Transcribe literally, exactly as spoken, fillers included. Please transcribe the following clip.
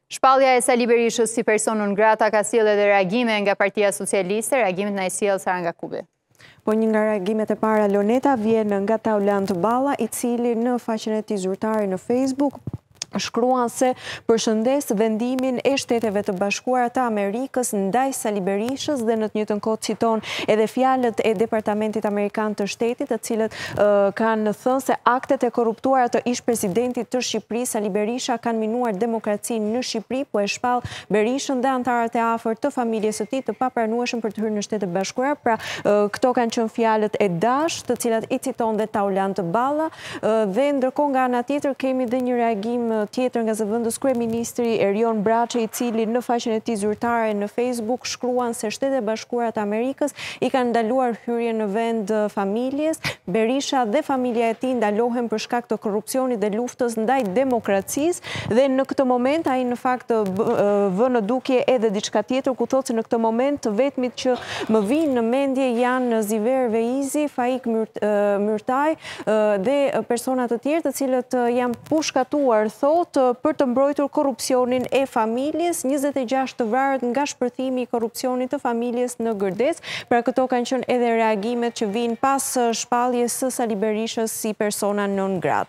Shpallja e Sali Berishës si person non grata ka sjellë edhe reagime nga Partia Socialiste, reagimet na i sjell Sara Ngakubi. Po një nga reagimet e para Loneta vjen nga Taulant Balla, i cili në faqen e tij zyrtare në Facebook shkruan se përshëndes vendimin e Shteteve të Bashkuara të Amerikës ndaj Sali Berishës dhe në të njëjtën kohë citon edhe fjalët e Departamentit Amerikan të Shtetit, të cilët uh, kanë thënë se aktet e korruptuara të ish-presidentit të Shqipërisë Sali Berisha kanë minuar demokracinë në Shqipëri, po e shpall Berishën dhe anëtarët e afërt të familjes së tij të papranueshëm për të hyrë në Shtetet Bashkuara. Pra uh, këto kanë qenë fjalët e Dash, të cilat i citon dhe Taulant Balla, uh, dhe ndërkohë nga ana tjetër kemi dhe një reagim tjetër nga zëvendës kryeministri Erion Braçi, i cili në faqen e tij zyrtare në Facebook shkruan se Shtetet Bashkuara të Amerikës i kanë ndaluar hyrjen në vend familjes. Berisha dhe familja e tij ndalohen për shkak të korrupsionit dhe luftës ndaj demokracisë, dhe në këtë moment ai në fakt vë në dukje edhe diçka tjetër, ku thotë se në këtë moment të vetmit që më vinë në mendje janë Ziver Veizi, Faik Myrtaj dhe persona të tjerë të cilët janë pushkatuar për të mbrojtur korrupsionin e familjes, njëzet e gjashtë të vrarët nga shpërthimi i korrupsionit të familjes në Gërdec. Pra këto kanë qenë edhe reagimet që vinë pas shpalljes së Sali Berishës si persona non grata.